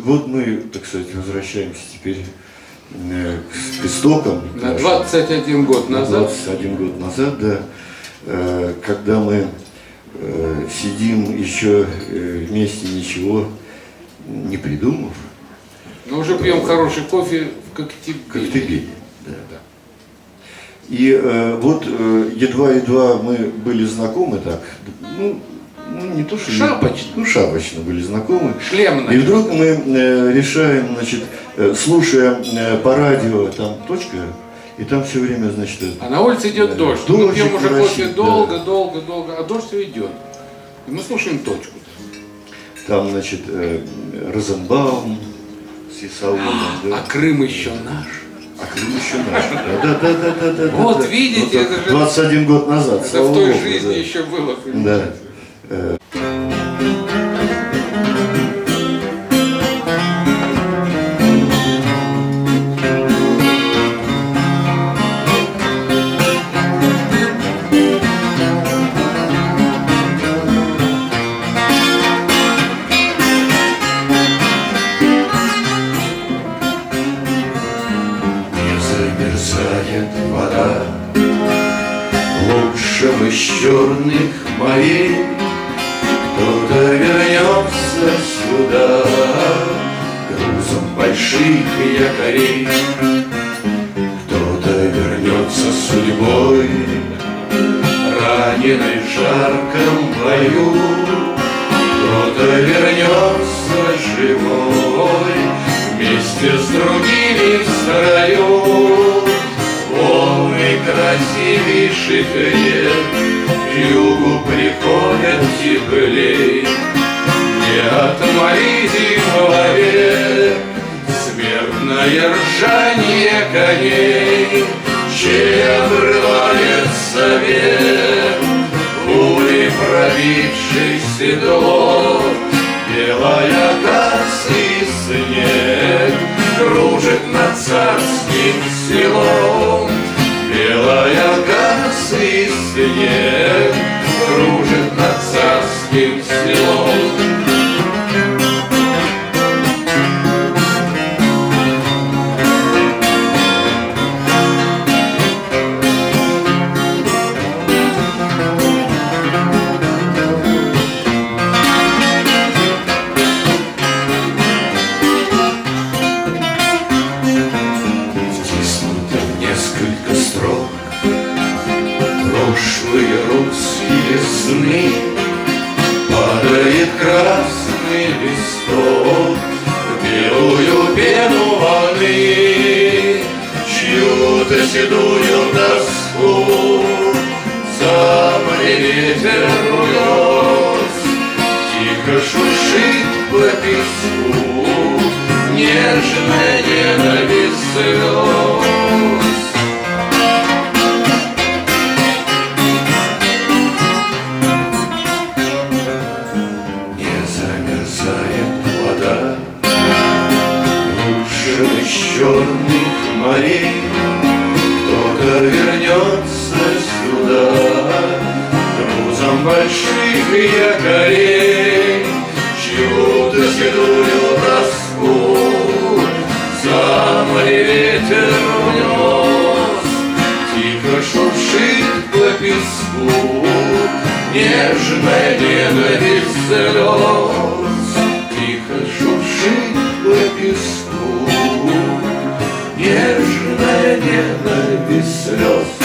Вот мы, так сказать, возвращаемся теперь к истокам. На 21 год назад. 21 год назад, да. Когда мы сидим еще вместе, ничего не придумав. Но уже пьем хороший кофе в Коктебеле. Да. И вот едва-едва мы были знакомы так, ну не то что шапочно, шапочно были знакомы. Шлемно. И вдруг мы решаем, значит, слушая по радио там точка, и там все время, значит, а на улице идет дождь. Мы пьем уже кофе долго, а дождь все идет. И мы слушаем точку. Там, значит, Розенбаум с Исаулом. А Крым еще наш. А Крым еще наш. Да. Вот видите, это же 21 год назад. Это в той жизни еще было. Да. Замерзает вода лучшим из черных морей. Кто-то вернется сюда грузом больших якорей. Кто-то вернется судьбой, раненый в жарком бою. Кто-то вернется живой вместе с другими в строю. Волны красивейших рек к югу приходят теплей. Не отмори зимой век смертное ржание коней, чей обрывается век пулей пробивший седло. Белая акация снег кружит над царским селом. Белая акация снег кружит над царским селом. Прошлые русские сны, падает красный листок в белую пену волны, чью-то седую тоску за море ветер унес. Тихо шуршит по песку нежная ненависть слез. Черных морей кто-то вернется сюда грузом больших якорей, чью-то седую тоску за море ветер унес. Тихо шуршит по песку нежная ненависть слез. Тихо шуршит по песку нежная ненависть слез.